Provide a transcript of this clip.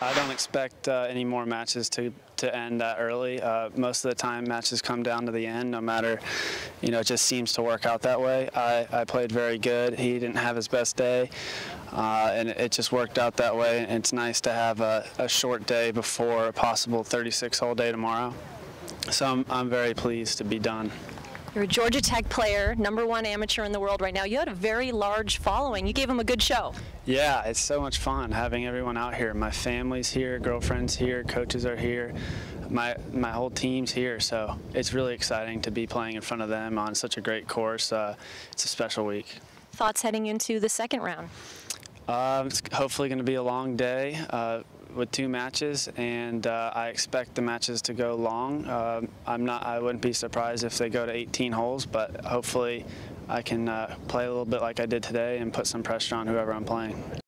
I don't expect any more matches to end that early. Most of the time matches come down to the end, no matter, it just seems to work out that way. I played very good. He didn't have his best day, and it just worked out that way. And it's nice to have a short day before a possible 36-hole day tomorrow. So I'm very pleased to be done. You're a Georgia Tech player, #1 amateur in the world right now. You had a very large following. You gave them a good show. Yeah, it's so much fun having everyone out here. My family's here, girlfriend's here, coaches are here, my whole team's here. So it's really exciting to be playing in front of them on such a great course. It's a special week. Thoughts heading into the second round? It's hopefully going to be a long day with 2 matches, and I expect the matches to go long. I wouldn't be surprised if they go to 18 holes, but hopefully I can play a little bit like I did today and put some pressure on whoever I'm playing.